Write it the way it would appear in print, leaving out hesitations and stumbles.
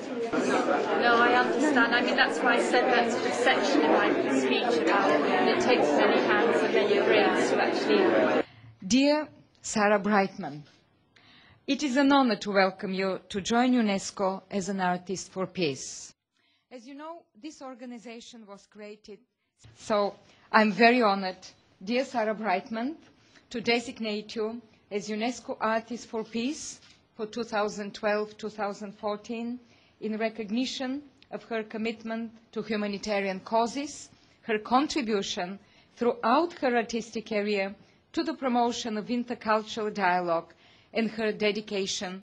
No, I understand. I mean, that's why I said that sort of section in my speech about it takes many hands and many brains to actually... Dear Sarah Brightman, it is an honor to welcome you to join UNESCO as an artist for peace. As you know, this organization was created, so I'm very honored, dear Sarah Brightman, to designate you as UNESCO Artist for Peace for 2012-2014 in recognition of her commitment to humanitarian causes, her contribution throughout her artistic career to the promotion of intercultural dialogue, and her dedication